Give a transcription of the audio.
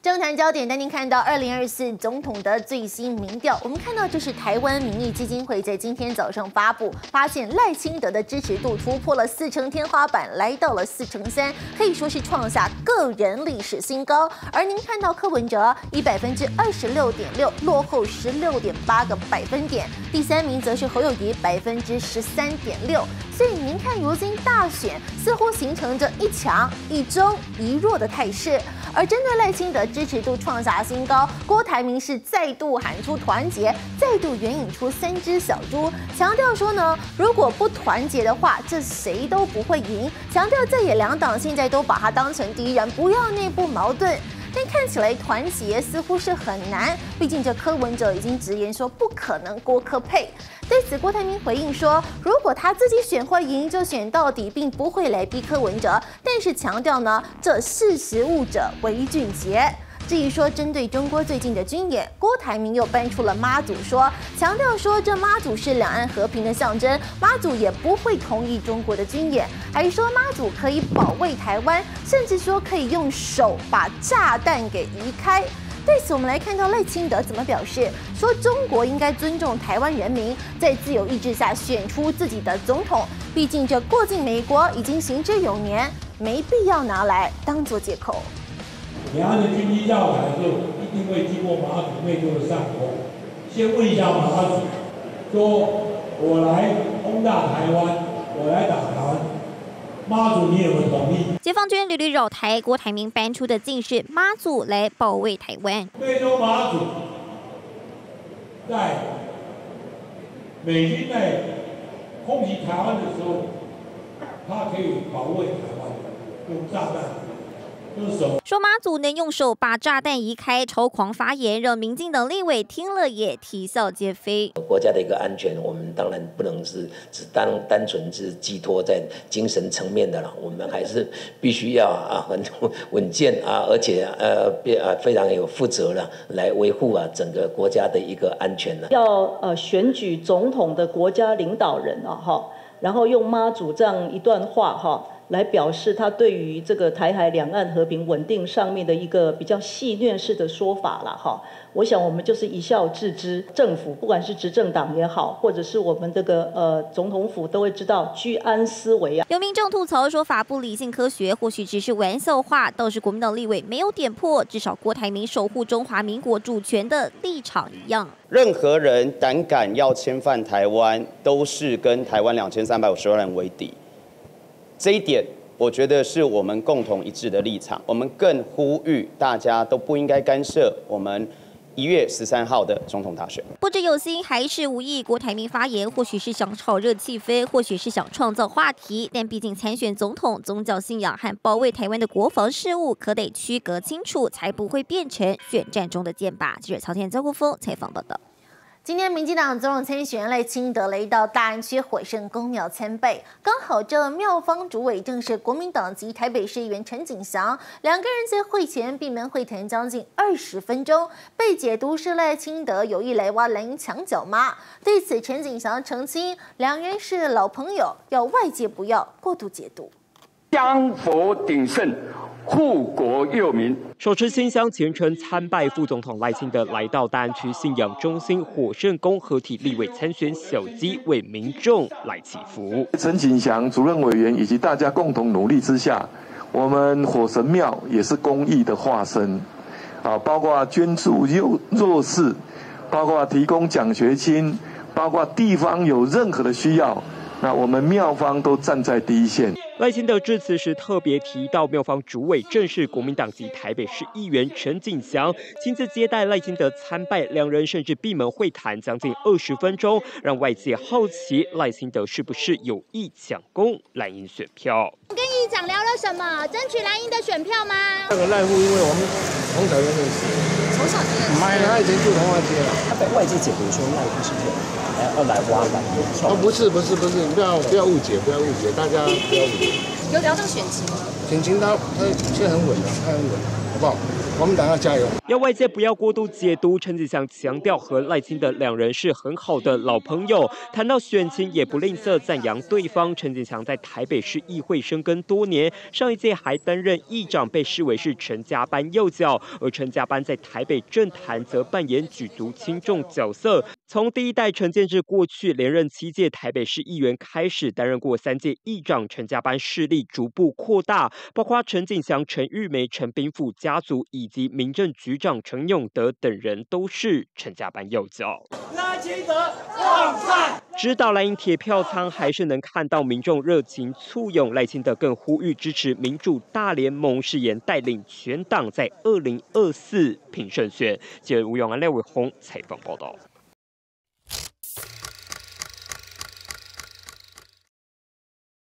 政坛焦点带您看到2024总统的最新民调。我们看到这是台湾民意基金会在今天早上发布，发现赖清德的支持度突破了40%天花板，来到了43%，可以说是创下个人历史新高。而您看到柯文哲以26.6%落后16.8个百分点，第3名则是侯友宜13.6%。所以您看，如今大选似乎形成着一强一中一弱的态势。而针对赖清德支持度创下新高，郭台铭是再度喊出团结，再度援引出3只小猪，强调说呢，如果不团结的话，这谁都不会赢。强调在野两党现在都把他当成敌人，不要内部矛盾。但看起来团结似乎是很难，毕竟这柯文哲已经直言说不可能郭柯配。对此，郭台铭回应说，如果他自己选会赢，就选到底，并不会来逼柯文哲。但是强调呢，这识时务者为俊杰。至于说针对中国最近的军演，郭台铭又搬出了妈祖说，强调说这妈祖是两岸和平的象征，妈祖也不会同意中国的军演，还说妈祖可以保卫台湾，甚至说可以用手把炸弹给移开。对此，我们来看到赖清德怎么表示，说中国应该尊重台湾人民，在自由意志下选出自己的总统，毕竟这过境美国已经行之有年，没必要拿来当作借口。 两岸的军机绕台就一定会经过马祖内陆的上空，先问一下马祖，说我来轰炸台湾，我来打台湾，妈祖你有没有同意？ 解放军屡屡扰台，郭台铭搬出的竟是妈祖来保卫台湾。 非洲马祖在美军在空袭台湾的时候，他可以保卫台湾，用炸弹。 说妈祖能用手把炸弹移开，超狂发言让民进党立委听了也啼笑皆非。 国家的一个安全，我们当然不能是只单纯是寄托在精神层面的了，我们还是必须要很稳健而且非常有负责了来维护整个国家的一个安全了。 要选举总统的国家领导人然后用妈祖这样一段话来表示他对于这个台海两岸和平稳定上面的一个比较戏谑式的说法了我想我们就是一笑置之，政府不管是执政党也好，或者是我们这个总统府都会知道居安思危啊。 有民众吐槽说法不理性科学，或许只是玩笑话，倒是国民党立委没有点破，至少郭台铭守护中华民国主权的立场一样。 任何人胆敢要侵犯台湾，都是跟台湾2350万人为敌。这一点，我觉得是我们共同一致的立场。我们更呼吁大家都不应该干涉我们1月13号的总统大选。 不知有心还是无意，郭台铭发言或许是想炒热气氛，或许是想创造话题，但毕竟参选总统，宗教信仰和保卫台湾的国防事务可得区隔清楚，才不会变成选战中的箭靶。记者曹天、周国峰采访报道。 今天，民进党总统参选人赖清德来到大安区火圣公庙参拜，刚好这庙方主委正是国民党籍台北市议员陈景祥，两个人在会前闭门会谈将近20分钟，被解读是赖清德有意来挖蓝营墙角吗？对此，陈景祥澄清，两人是老朋友，要外界不要过度解读。 香佛鼎盛，护国佑民。 手持新香虔诚参拜副总统赖清德来到大安区信仰中心火圣宫合体立委参选小鸡，为民众来祈福。 陈景祥主任委员以及大家共同努力之下，我们火神庙也是公益的化身，包括捐助弱势，包括提供奖学金，包括地方有任何的需要。那我们庙方都站在第一线。 赖清德致辞时特别提到，庙方主委正是国民党籍台北市议员陈景祥，亲自接待赖清德参拜，两人甚至闭门会谈将近20分钟，让外界好奇赖清德是不是有意抢攻蓝营选票。 跟议长聊了什么？争取蓝营的选票吗？ 那个赖户，因为我们从小就认识， 从小就认识。 他以前住同安街了。 他被外界解读说赖户是要来挖蓝营票。 不是，不要误解，大家不要误解。 有聊到选情吗？ 选情他现在很稳了，好不好？ 国民党要加油。 要外界不要过度解读，陈子祥强调和赖清德两人是很好的老朋友。谈到选情，也不吝啬赞扬对方。陈子祥在台北市议会深耕多年，上一届还担任议长，被视为是陈家班右脚。而陈家班在台北政坛则扮演举足轻重角色。从第一代陈建志过去连任7届台北市议员开始，担任过3届议长，陈家班势力逐步扩大，包括陈景祥、陈玉梅、陈炳甫家族以及民政局长陈永德等人都是陈家班右脚。 赖清德旺赛！ 直捣蓝营铁票仓，还是能看到民众热情簇拥。赖清德更呼吁支持民主大联盟，誓言带领全党在2024拼胜选。记者吴永安、廖伟宏采访报道。